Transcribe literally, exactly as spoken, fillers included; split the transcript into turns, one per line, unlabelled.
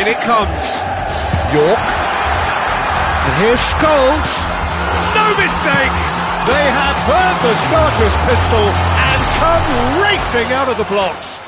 In it comes. Yorke. And here's Scholes. No mistake! They have heard the starter's pistol and come racing out of the blocks.